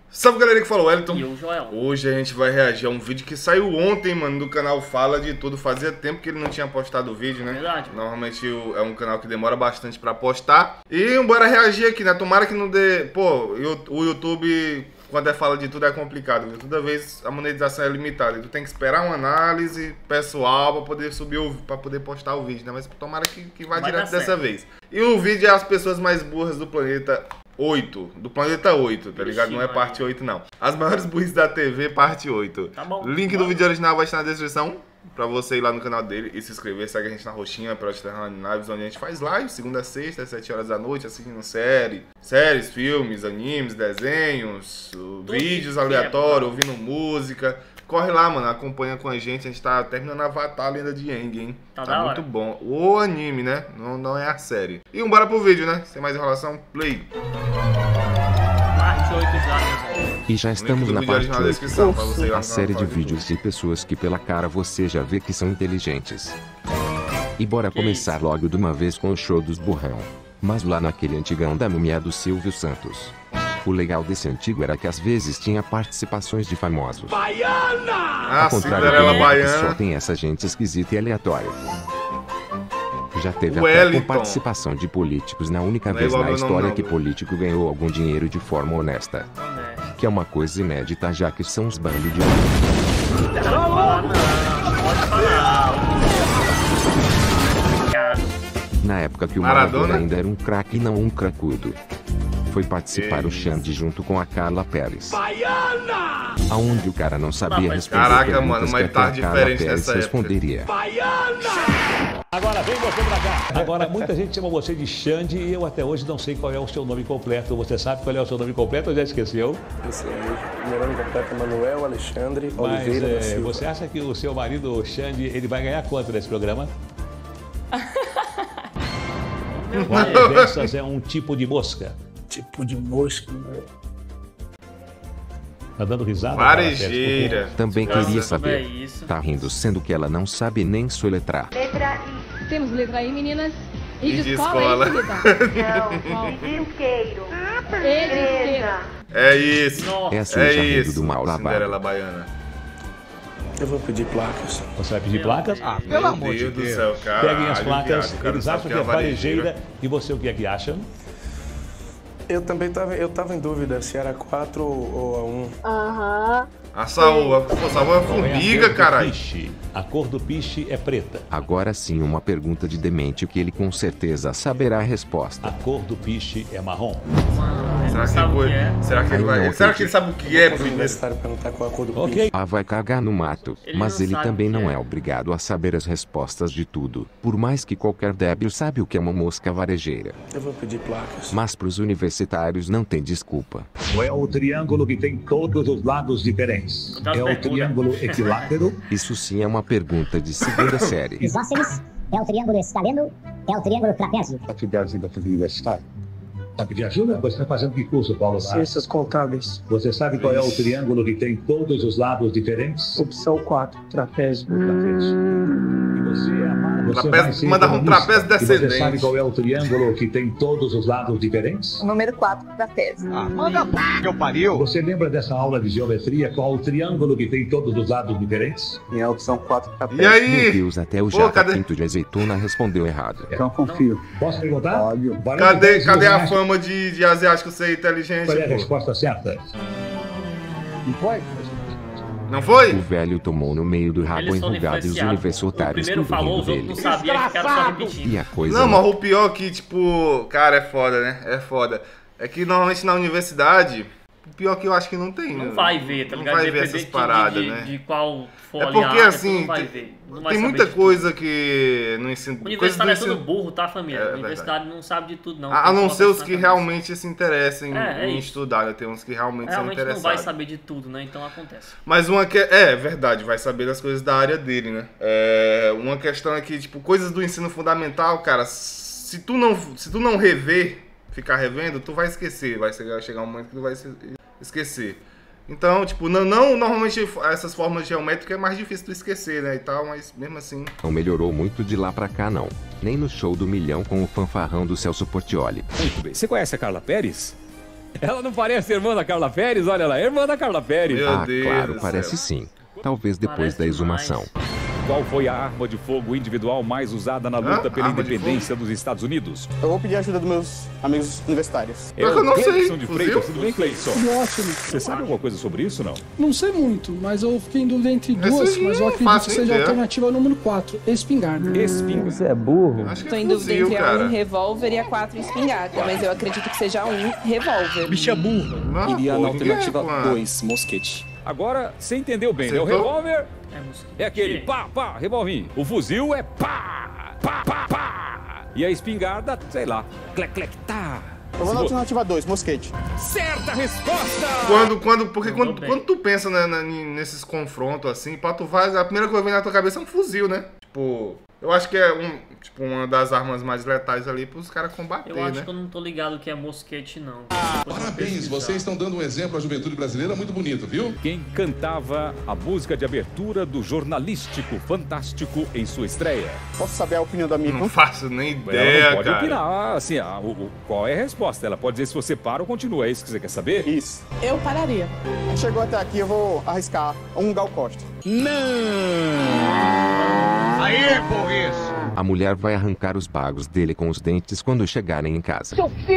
Salve galera, que falou Wellington. E eu, Joel. Hoje a gente vai reagir a um vídeo que saiu ontem, mano, do canal Fala de Tudo. Fazia tempo que ele não tinha postado o vídeo, né? Verdade. Normalmente é um canal que demora bastante pra postar. E bora reagir aqui, né? Tomara que não dê... Pô, o YouTube, quando é Fala de Tudo, é complicado, viu? Toda vez a monetização é limitada. Tu tem que esperar uma análise pessoal pra poder subir pra poder postar o vídeo, né? Mas tomara que vá direto dessa vez. E o vídeo é as pessoas mais burras do planeta 8, do planeta 8, tá ligado? Não é parte 8, não. As maiores burrices da TV, parte 8. Tá bom. Link do vídeo original vai estar na descrição, pra você ir lá no canal dele e se inscrever. Segue a gente na roxinha, Project Lives, onde a gente faz live, segunda a sexta, às 7 horas da noite, assistindo séries, filmes, animes, desenhos, vídeos aleatórios, ouvindo música. Corre lá, mano, acompanha com a gente tá terminando Avatar, Lenda de Aang, hein? Tá muito bom. O anime, né? Não é a série. E bora pro vídeo, né? Sem mais enrolação, play. Parte 8 já. E já estamos na parte 8, a série de vídeos de pessoas que pela cara você já vê que são inteligentes. E bora começar logo de uma vez com o show dos burrão. Mas lá naquele antigão da múmia do Silvio Santos. O legal desse antigo era que às vezes tinha participações de famosos. Baiana! Ao contrário do que só tem essa gente esquisita e aleatória. Já teve até com participação de políticos na única vez na história que político ganhou algum dinheiro de forma honesta. Que é uma coisa inédita, já que são uns bandos de... Na época que o Maradona ainda era um craque e não um cracudo. Foi participar o Xande junto com a Carla Perez. Baiana! Aonde o cara não sabia responder. Caraca, mano, mas tá diferente dessa responderia. Baiana! Agora vem você pra cá. Agora, muita gente chama você de Xande e eu até hoje não sei qual é o seu nome completo. Você sabe qual é o seu nome completo ou já esqueceu? Eu sei. Meu nome completo é Manuel Alexandre Oliveira da Silva. Você acha que o seu marido, Xande, ele vai ganhar quanto nesse programa? Qual dessas é um tipo de mosca? Tipo de mosca, né? Tá dando risada? Varejeira. Também queria saber. Tá rindo, sendo que ela não sabe nem soletrar. Letra I. Temos letra I, meninas. E de escola. Não, de isqueiro. É isso. Essa é rindo do mal lavado. Cinderela Baiana. Eu vou pedir placas. Você vai pedir placas? Ah, pelo amor de Deus do céu, cara. Peguem as placas, eles acham que é varejeira. E você o que é que acha? Eu também tava em dúvida se era 4 ou a 1. Aham. A Saúl é formiga, caralho. A cor do piche é preta. Agora sim uma pergunta de demente que ele com certeza saberá a resposta. A cor do piche é marrom. Será que ele sabe o que é? Universitário perguntar qual a cor do piche. Ah, vai cagar no mato. Mas ele também não é obrigado a saber as respostas de tudo. Por mais que qualquer débil sabe o que é uma mosca varejeira. Eu vou pedir placas. Mas pros universitários não tem desculpa. É o triângulo que tem todos os lados diferentes. É o triângulo equilátero. Isso sim é uma pergunta de segunda série. Isósceles, é o triângulo escaleno, é o triângulo trapézio. Atividades da universitária. Tá pedindo ajuda? Você está fazendo que curso, Paulo? Ciências contábeis. Você sabe qual é o triângulo que tem todos os lados diferentes? Opção 4, trapézio. E você é amado. Trapézio, manda um trapézio descendente. Você sabe qual é o triângulo que tem todos os lados diferentes? Número 4, trapézio. Manda que eu pariu. Você lembra dessa aula de geometria? Qual o triângulo que tem todos os lados diferentes? E a opção 4, trapézio. E aí? Meu Deus, até o Jaca Pinto de Azeitona respondeu errado. Então confio. Posso perguntar? Óbvio. Cadê a fama de asiático ser inteligente? Qual é a resposta certa? Não foi? Não foi? O velho tomou no meio do rabo enrugado e os universitários primeiro falou, os outros não sabiam que era só repetir. E a coisa não, mas o pior é que, tipo, cara, é foda, né? É foda. É que normalmente na universidade, o pior que eu acho que não tem. Não vai ver, tá ligado? Não vai ver essas paradas, né? De qual for é porque assim, não vai ver. Não vai tem muita coisa que no ensino... O universitário é tudo burro, tá, família? O universitário não sabe de tudo, não. A não ser os que realmente se interessem em estudar, né? Tem uns que realmente são interessados. Não vai saber de tudo, né? Então acontece. Mas uma que... É verdade, vai saber das coisas da área dele, né? Uma questão é que, tipo, coisas do ensino fundamental, cara, se tu não rever, ficar revendo, tu vai esquecer. Vai chegar um momento que tu vai esquecer. Então, tipo, normalmente essas fórmulas geométricas é mais difícil de esquecer, né, e tal, mas mesmo assim... Não melhorou muito de lá pra cá, não. Nem no show do milhão com o fanfarrão do Celso Portiolli. Muito bem. Você conhece a Carla Perez? Ela não parece a irmã da Carla Pérez? Olha lá, irmã da Carla Pérez. Meu Deus claro, do parece céu. sim. Talvez depois da exumação. Qual foi a arma de fogo individual mais usada na luta pela Arma de independência dos Estados Unidos? Eu vou pedir ajuda dos meus amigos universitários. Pior que eu não sei. Cleison de Fuzil? Freitas, tudo bem, Cleison? Ótimo. Você sabe alguma coisa sobre isso, não? Não sei muito, mas eu fiquei em dúvida entre duas, Essa aí mas eu é acredito fácil que seja de a ver. alternativa número 4, espingarda. Espingarda. Você é burro. Acho que Tô é em dúvida fuzil, entre a cara. 1 revólver e a 4 espingarda, mas eu acredito que seja a 1 revólver. Bicha burra. Não, Iria pô, na ninguém alternativa com a- 2, mosquete. Agora, você entendeu bem, né? O Acertou? revólver mosquete. é aquele pá, pá, revolvinho. O fuzil é pá, pá, pá, pá. E a espingarda, sei lá, clec, clec, tá. Eu vou na alternativa 2, mosquete. Certa resposta! Porque Mandou quando, bem. quando tu pensa nesses confrontos assim, pá, tu vai, a primeira coisa que vem na tua cabeça é um fuzil, né? Tipo, eu acho que é uma das armas mais letais ali pros caras combater, Eu acho né? que eu não tô ligado que é mosquete, não. Parabéns, vocês estão dando um exemplo à juventude brasileira muito bonito, viu? Quem cantava a música de abertura do jornalístico Fantástico em sua estreia? Posso saber a opinião da minha Não irmã? faço nem Ela ideia, não pode cara. opinar, assim, qual é a resposta? Ela pode dizer se você para ou continua, é isso que você quer saber? Isso. Eu pararia. Chegou até aqui, eu vou arriscar um Gal Costa. A mulher vai arrancar os bagos dele com os dentes quando chegarem em casa.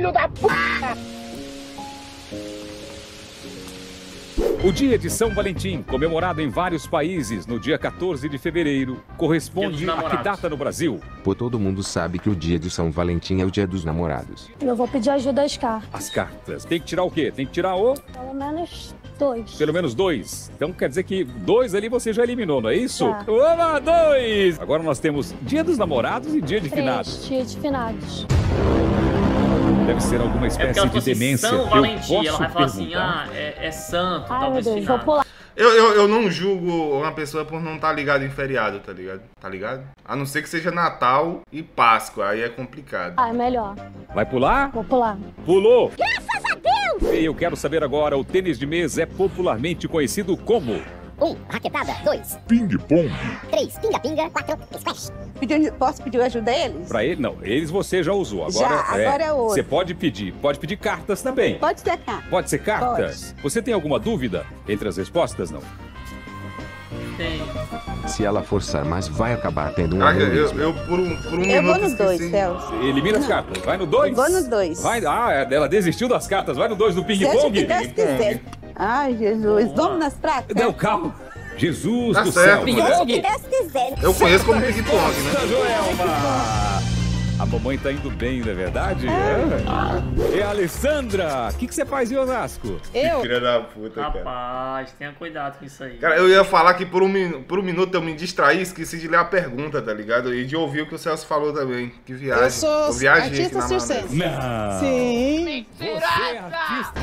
O dia de São Valentim, comemorado em vários países no dia 14 de fevereiro, Dia corresponde dos a que Namorados. data no Brasil? Pô, todo mundo sabe que o dia de São Valentim é o dia dos namorados. Eu vou pedir ajuda às cartas. As cartas. Tem que tirar o quê? Tem que tirar Pelo menos 2. pelo menos 2. Então quer dizer que 2 ali você já eliminou, não é isso? Tá. Oba, 2! Agora nós temos dia dos namorados e dia de finados. 3, dia de finados. Deve ser alguma É porque espécie ela de falou assim, demência. São Eu Valentim. Ela posso vai falar assim, perguntar? é santo, Ai, meu talvez Deus, vou finado. pular. Eu não julgo uma pessoa por não estar ligado em feriado, tá ligado? Tá ligado? A não ser que seja Natal e Páscoa, aí é complicado. Ah, é melhor. Vai pular? Vou pular. Pulou! Graças a Deus! E eu quero saber agora, o tênis de mesa é popularmente conhecido como? 1, raquetada. 2, Ping-pong. 3, pinga-pinga. 4, squash. Posso pedir ajuda a eles? Pra ele, não. Eles você já usou. Agora, Já, agora é outro. Você pode pedir. Pode pedir cartas também. Pode ser cá. Pode ser cartas? Você tem alguma dúvida entre as respostas, não? Tem. Se ela forçar mais, vai acabar tendo um Caraca, aneurisma. eu por um Eu minuto vou nos 2, esqueci. Celso. Elimina as cartas. Vai no 2? Vou nos 2. Vai, ela desistiu das cartas. Vai no 2 do Seja o ping-pong. que Deus quiser. Ai, Jesus. Vamos nas pratas? Não, calma. Jesus Tá do certo, céu. mulher. Seja o que Deus quiser. Eu conheço como ping-pong, né? Nossa, Joelma! A mamãe tá indo bem, não é verdade? É. E a Alessandra, o que você faz em Osasco? Eu? Filha da puta, cara. Rapaz, tenha cuidado com isso aí. Cara, eu ia falar que por um minuto eu me distraí, esqueci de ler a pergunta, tá ligado? E de ouvir o que o Celso falou também. Que viagem. Eu sou viajei aqui artista na circense. Não. Sim. Você é artista.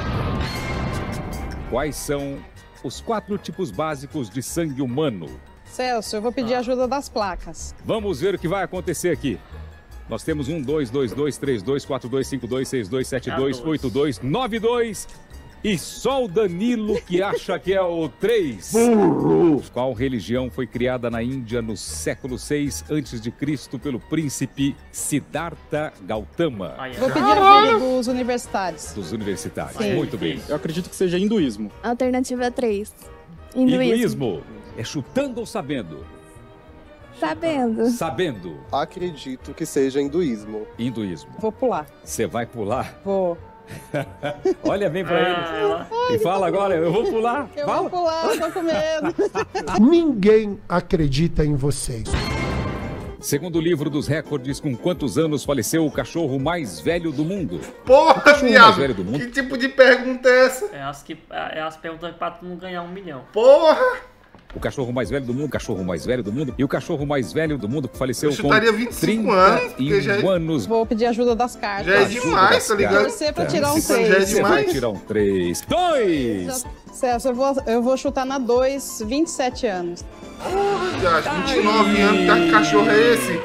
Quais são os 4 tipos básicos de sangue humano? Celso, eu vou pedir ajuda das placas. Vamos ver o que vai acontecer aqui. Nós temos 1, 2, 2, 2, 3, 2, 4, 2, 5, 2, 6, 2, 7, 2, 8, 2, 9, 2. E só o Danilo que acha que é o 3. Qual religião foi criada na Índia no século 6 a.C. pelo príncipe Siddhartha Gautama? Vou pedir ajuda dos universitários. Dos universitários. Sim. Muito bem. Eu acredito que seja hinduísmo. Alternativa 3. Hinduísmo. É chutando ou sabendo? Sabendo. Sabendo. Acredito que seja hinduísmo. Hinduísmo. Vou pular. Você vai pular? Vou. Olha bem pra ele. E fala agora, eu vou pular. Eu Fala. vou pular, tô com medo. Ninguém acredita em vocês. Segundo o livro dos recordes, com quantos anos faleceu o cachorro mais velho do mundo? Porra, o cachorro viado. mais velho do mundo? Que tipo de pergunta é essa? É as perguntas pra tu não ganhar 1 milhão. Porra! O cachorro mais velho do mundo, o cachorro mais velho do mundo. E o cachorro mais velho do mundo que faleceu Eu com chutaria 25 anos, porque já é- anos. Vou pedir ajuda das cartas. Já é demais, tá ligado? Torcer pra tirar um Isso já é 3. Você vai demais. tirar um 3. 2! Celso, eu vou chutar na 2, 27 anos. Porra, viado. 29 anos, que cachorro é esse?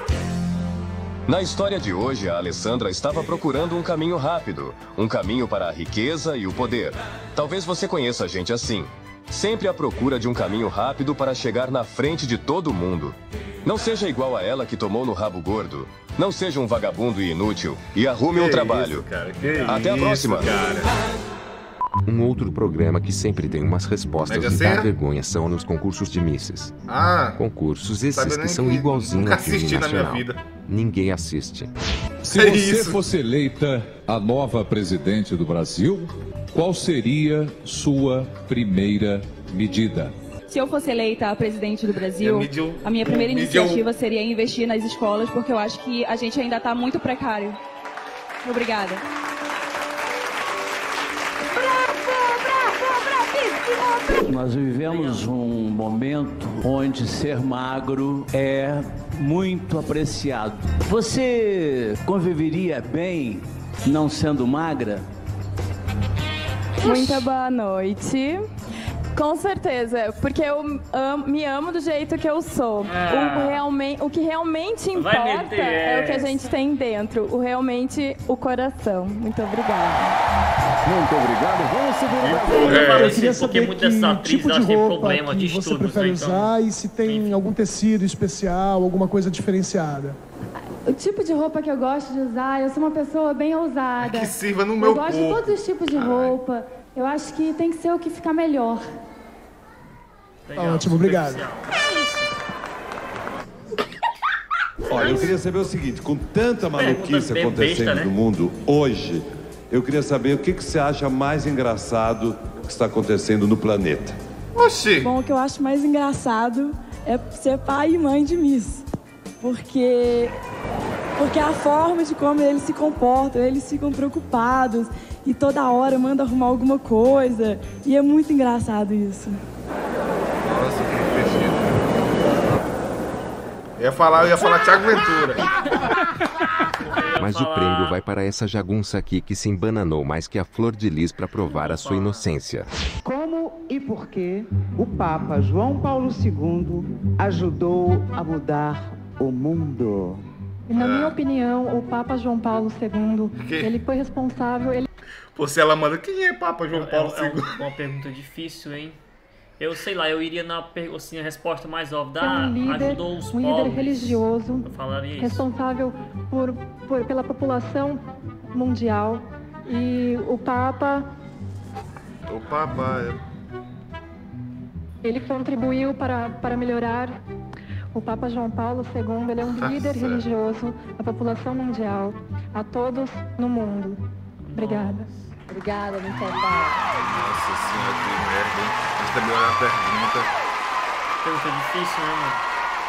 Na história de hoje, a Alessandra estava procurando um caminho rápido, um caminho para a riqueza e o poder. Talvez você conheça gente assim, sempre à procura de um caminho rápido para chegar na frente de todo mundo. Não seja igual a ela que tomou no rabo gordo. Não seja um vagabundo e inútil e arrume um trabalho. Até a próxima. Um outro programa que sempre tem umas respostas e dá vergonha são nos concursos de misses. Concursos esses que são igualzinho a filme nacional. Ninguém assiste. Se você fosse eleita a nova presidente do Brasil, qual seria sua primeira medida? Se eu fosse eleita a presidente do Brasil, a minha primeira iniciativa seria investir nas escolas, porque eu acho que a gente ainda está muito precário. Obrigada. Nós vivemos um momento onde ser magro é muito apreciado. Você conviveria bem não sendo magra? Muito boa noite. Com certeza, porque eu me amo do jeito que eu sou. O que realmente importa é o que a gente tem dentro, o coração. Muito obrigada. Muito obrigado. Vamos seguir. Eu queria saber que tipo de roupa que você prefere usar e se tem algum tecido especial, alguma coisa diferenciada. O tipo de roupa que eu gosto de usar, eu sou uma pessoa bem ousada. Que sirva no meu corpo. Eu gosto de todos os tipos de roupa. Eu acho que tem que ser o que fica melhor. Ótimo, obrigado. Olha, eu queria saber o seguinte, com tanta maluquice acontecendo no mundo hoje, eu queria saber o que você acha mais engraçado que está acontecendo no planeta. Oxi! Bom, o que eu acho mais engraçado é ser pai e mãe de Miss. Porque a forma de como eles se comportam, eles ficam preocupados e toda hora mandam arrumar alguma coisa. E é muito engraçado isso. Nossa, que divertido. Eu ia falar Thiago Ventura. Mas o prêmio vai para essa jagunça aqui que se embananou mais que a Flor de Lis para provar a sua inocência. Como e por que o Papa João Paulo II ajudou a mudar o mundo? Na minha opinião, o Papa João Paulo II, ele foi responsável... Pô, se ela manda, quem é Papa João Paulo II? É uma pergunta difícil, hein? Eu sei lá, eu iria na assim, a resposta mais óbvia. Ajudou os pobres. Um líder religioso, eu falaria isso. Responsável pela população mundial. E o Papa... Ele contribuiu para melhorar... O Papa João Paulo II, ele é um líder religioso da população mundial, a todos no mundo. Obrigada. Obrigada, muito Nossa senhora, que merda, hein? A gente também olha a pergunta. Pergunta difícil, né, mano?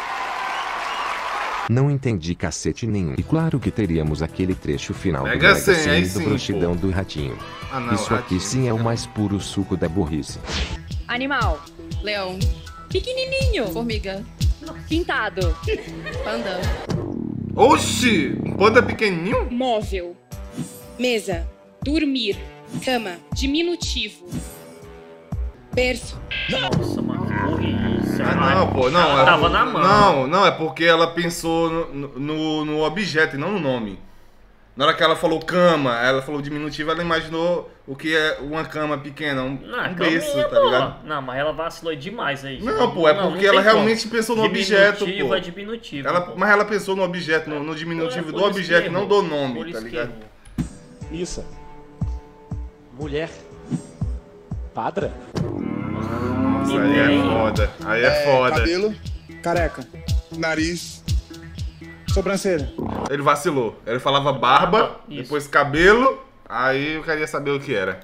Não entendi cacete nenhum. E claro que teríamos aquele trecho final do Mega Sena do Broxidão do Ratinho. Isso aqui sim é o mais puro suco da burrice. Animal. Leão. Pequenininho. Formiga. Pintado. Panda. Oxi! Um panda pequenininho? Móvel. Mesa. Dormir. Cama. Diminutivo. Berço. Nossa, mano. Não, pô. Não, tava na mão. Não, é porque ela pensou no objeto e não no nome. Na hora que ela falou cama, ela falou diminutivo, ela imaginou o que é uma cama pequena, um berço, tá ligado? Não, mas ela vacilou demais aí. Não, pô, é porque ela realmente pensou no objeto, pô. É diminutivo. Mas ela pensou no objeto, no diminutivo do objeto, não do nome, tá ligado? Missa. Mulher. Padra. Nossa, aí é foda. Aí é foda. Cabelo, careca, nariz, sobrancelha. Ele vacilou. Ele falava barba, depois cabelo, aí eu queria saber o que era.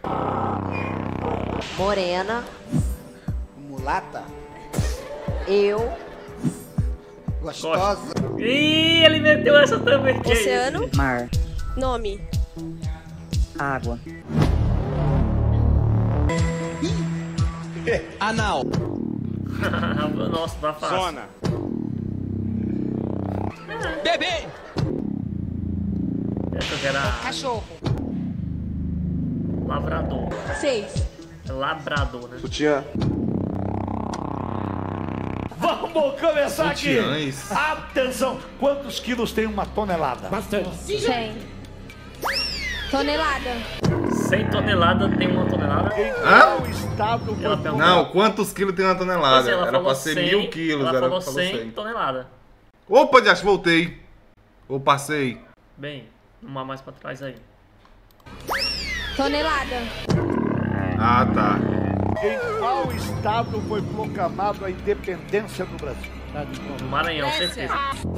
Morena. Mulata. Eu. Gostosa. Ih, ele meteu essa também. Oceano. Mar. Nome. Água. Anal. Nossa, tá fácil. Zona. Bebê. Essa que era... Cachorro. Lavrador. 6. Labrador, né? Sutiã. Vamos começar aqui. Sutiãs. Atenção. Quantos quilos tem uma tonelada? Bastante. 100. Tonelada. 100 toneladas tem uma tonelada? Não, quantos quilos tem uma tonelada? Assim, era pra ser 100, 1000 quilos. Ela era falou 100 toneladas. Opa, Jax, voltei. Ou passei? Bem, uma mais pra trás aí. Tonelada. Ah, tá. Em qual estado foi proclamado a independência do Brasil? Maranhão, certeza.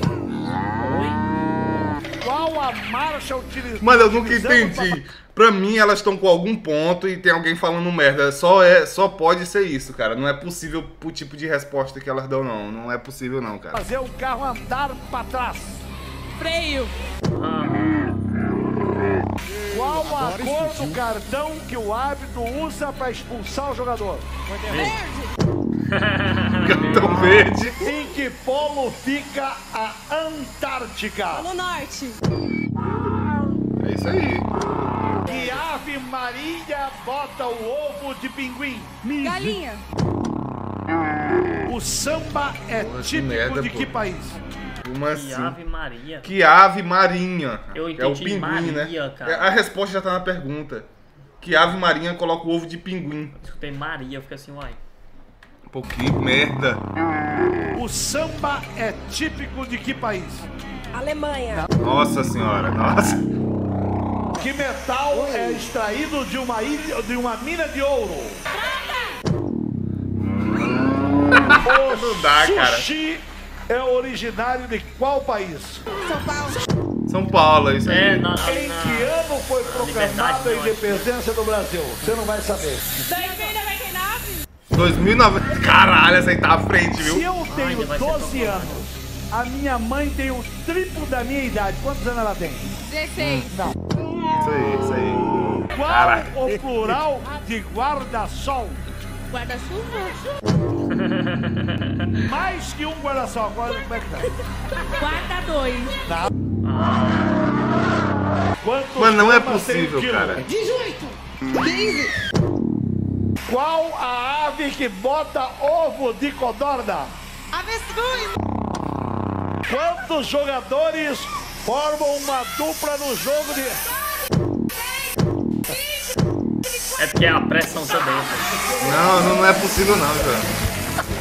Qual a marcha utilizada? Mano, eu nunca entendi. Pra mim, elas estão com algum ponto e tem alguém falando merda. Só pode ser isso, cara. Não é possível pro tipo de resposta que elas dão, não. Não é possível, não, cara. Fazer o carro andar pra trás. Freio. Qual a cor do cartão que o árbitro usa pra expulsar o jogador? Cartão verde. Em que polo fica a Antártica? Polo Norte. É isso aí. Que ave marinha bota o ovo de pinguim? Galinha. O samba é típico merda, de pô. que país? Como assim? Que ave Maria. Que ave marinha. Eu É o entendi pinguim, Maria, né? cara. A resposta já tá na pergunta. Que ave marinha coloca o ovo de pinguim. Eu escutei Maria, eu fiquei assim, uai. Pô, que merda. O samba é típico de que país? Alemanha. Nossa senhora, nossa. Que metal é extraído de uma mina de ouro? Não dá, cara. Sushi é originário de qual país? São Paulo. São Paulo, é isso aí. Em que ano foi proclamada a independência do Brasil? Você não vai saber. 2099. 2009. Caralho, essa aí tá à frente, viu? Se eu tenho 12 anos, a minha mãe tem o triplo da minha idade. Quantos anos ela tem? 16. Não. Isso aí. Qual Caraca. o plural de guarda-sol? Guarda-chuva. Mais que um guarda-sol. Como é que tá? Guarda 2. Quantos Mano, não é gramas tem um possível, quilo? cara. 18. 15. Qual a ave que bota ovo de codorna? Avestruz. Quantos jogadores formam uma dupla no jogo de... É porque é a pressão também. Não é possível não, cara.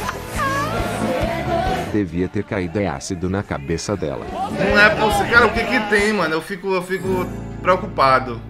Devia ter caído ácido na cabeça dela. Não é possível. Cara, o que que tem, mano? Eu fico preocupado.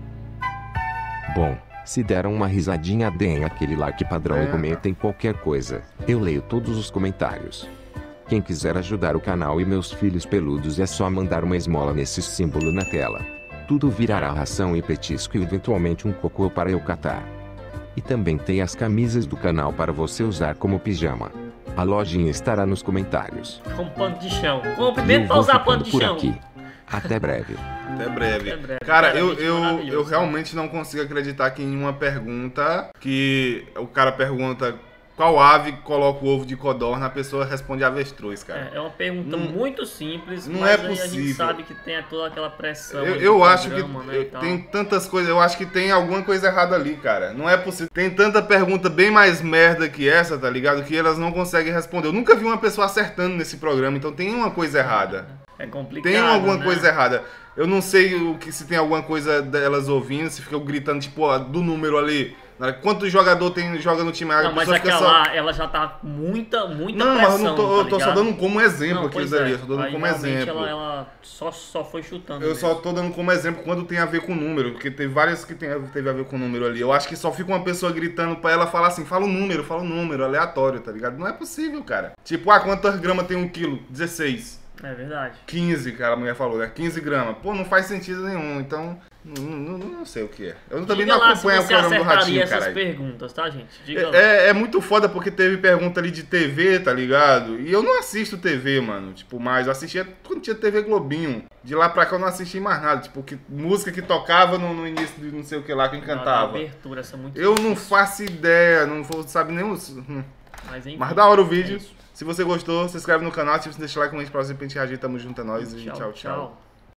Bom, se deram uma risadinha, deem aquele like padrão e comentem qualquer coisa. Eu leio todos os comentários. Quem quiser ajudar o canal e meus filhos peludos é só mandar uma esmola nesse símbolo na tela. Tudo virará ração e petisco e eventualmente um cocô para eu catar. E também tem as camisas do canal para você usar como pijama. A lojinha estará nos comentários. Com pano de chão. Compre E mesmo eu pra vou usar pano ficando de por chão. aqui. Até breve. Até breve. Até breve. Cara, Cara, gente, eu maravilhoso. realmente não consigo acreditar que em uma pergunta que o cara pergunta qual ave coloca o ovo de codorna, a pessoa responde avestruz, cara. É uma pergunta muito simples, não mas é aí a gente possível. sabe que tem toda aquela pressão. Eu acho que programa, né, e tal. tem tantas coisas, eu acho que tem alguma coisa errada ali, cara. Não é possível. Tem tanta pergunta bem mais merda que essa, tá ligado? Que elas não conseguem responder. Eu nunca vi uma pessoa acertando nesse programa, então tem uma coisa errada. É complicado, Tem alguma né? coisa errada. Eu não sei se tem alguma coisa delas ouvindo, se ficam gritando, tipo, ó, do número ali. Quantos jogador joga no time? Não, mas aquela, ela já tá com muita não, pressão, mas eu tô tá só ligado? dando como exemplo Não, aqui pois ali. é. Eu só tô dando Aí, como realmente, exemplo. Ela só foi chutando. Eu mesmo. só tô dando como exemplo quando tem a ver com número, porque teve várias que teve a ver com número ali. Eu acho que só fica uma pessoa gritando pra ela falar assim, fala um número, aleatório, tá ligado? Não é possível, cara. Tipo, quantas gramas tem 1 quilo? 16. É verdade. 15, cara, a mulher falou, né? 15 gramas. Pô, não faz sentido nenhum, então não sei o que é. Eu também não acompanho o programa do Ratinho, cara. essas perguntas, tá, gente? Diga lá. É muito foda porque teve pergunta ali de TV, tá ligado? E eu não assisto TV, mano. Tipo, mais eu assistia quando tinha TV Globinho. De lá pra cá eu não assisti mais nada. Tipo, música que tocava no início de não sei o que lá, quem cantava. Abertura, essa é muito eu não faço ideia, não vou saber nem os... Mas, enfim, Mas da hora o vídeo. Se você gostou, se inscreve no canal, se você deixar like, comenta pra você, pra gente reagir. Tamo junto, é nóis e tchau. Tchau.